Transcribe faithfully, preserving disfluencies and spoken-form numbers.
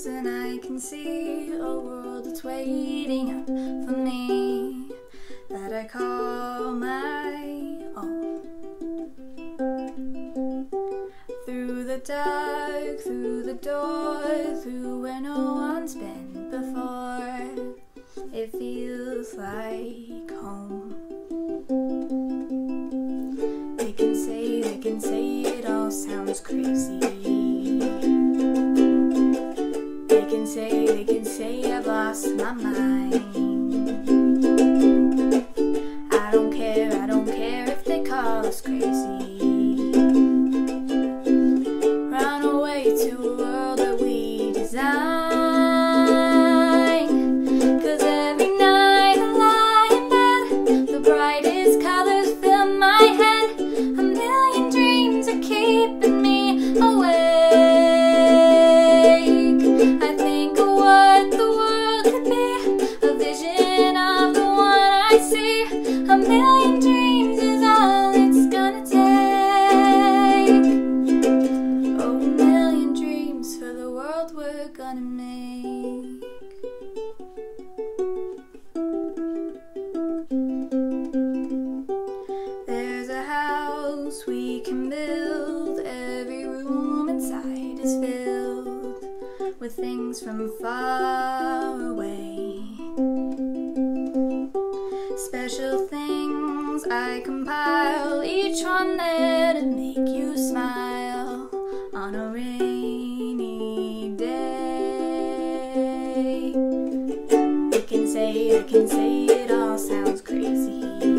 close and I can see a world that's waiting up for me, that I call my own. Through the dark, through the door, through where no one's been before, it feels like home. They can say, they can say it all sounds crazy. They can say, they can say I've lost my mind. I don't care, I don't care if they call us crazy. Run away to a world that we design. Cause every night I lie in bed, the brightest colors fill my head. A million dreams are keeping me awake. I think of what the world could be, a vision of the one I see. A million dreams is all it's gonna take. Oh, a million dreams for the world we're gonna make. There's a house we can build, every room inside is filled with things from far away. Special things I compile, each one there to make you smile on a rainy day. They can say, they can say it all sounds crazy.